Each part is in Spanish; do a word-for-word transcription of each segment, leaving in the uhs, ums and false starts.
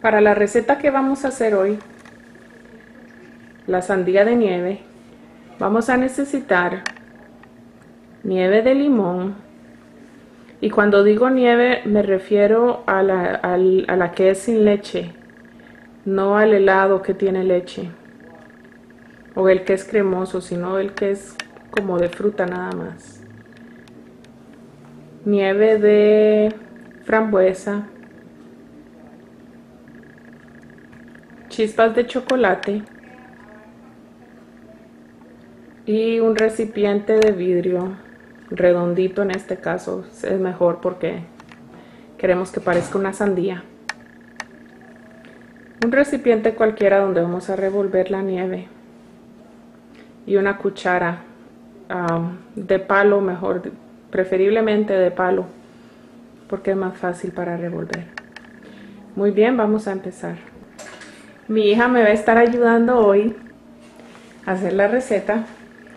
Para la receta que vamos a hacer hoy, la sandía de nieve, vamos a necesitar nieve de limón. Y cuando digo nieve me refiero a la, a la que es sin leche, no al helado que tiene leche o el que es cremoso, sino el que es como de fruta nada más. Nieve de frambuesa, chispas de chocolate y un recipiente de vidrio redondito. En este caso es mejor porque queremos que parezca una sandía. Un recipiente cualquiera donde vamos a revolver la nieve y una cuchara um, de palo, mejor, preferiblemente de palo, porque es más fácil para revolver. Muy bien, vamos a empezar. Mi hija me va a estar ayudando hoy a hacer la receta.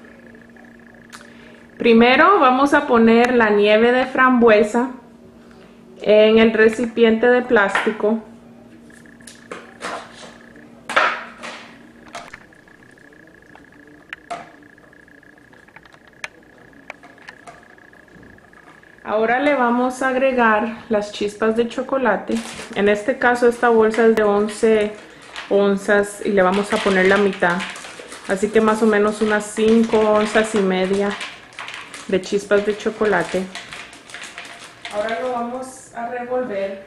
Primero vamos a poner la nieve de frambuesa en el recipiente de plástico. Ahora le vamos a agregar las chispas de chocolate. En este caso esta bolsa es de once onzas y le vamos a poner la mitad. Así que más o menos unas cinco onzas y media de chispas de chocolate. Ahora lo vamos a revolver,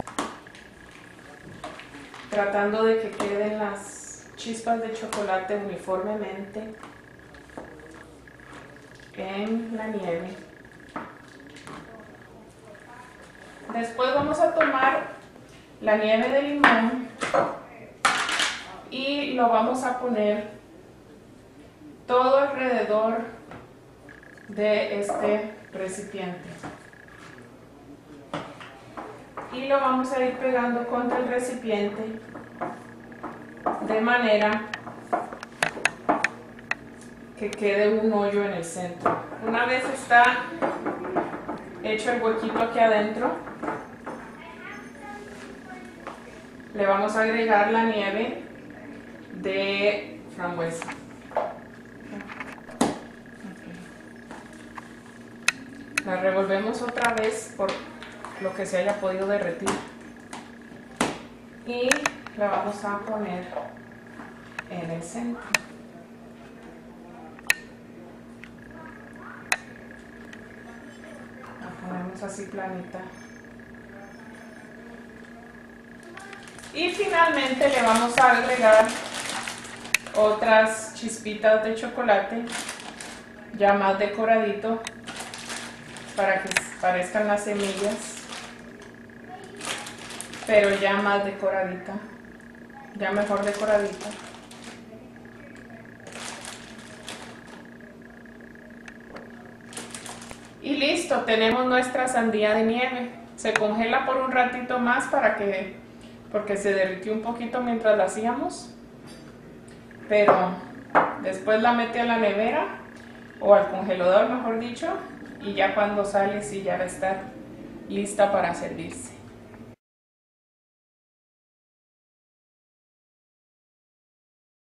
tratando de que queden las chispas de chocolate uniformemente en la nieve. Después vamos a tomar la nieve de limón y lo vamos a poner todo alrededor de este recipiente. Y lo vamos a ir pegando contra el recipiente de manera que quede un hoyo en el centro. Una vez está hecho el huequito aquí adentro, le vamos a agregar la nieve de frambuesa. La revolvemos otra vez por lo que se haya podido derretir y la vamos a poner en el centro. La ponemos así planita. Y finalmente le vamos a agregar otras chispitas de chocolate ya más decoradito para que parezcan las semillas, pero ya más decoradita, ya mejor decoradita. Y listo, tenemos nuestra sandía de nieve. Se congela por un ratito más para que, porque se derritió un poquito mientras la hacíamos, pero después la mete a la nevera o al congelador, mejor dicho, y ya cuando sale sí ya va a estar lista para servirse.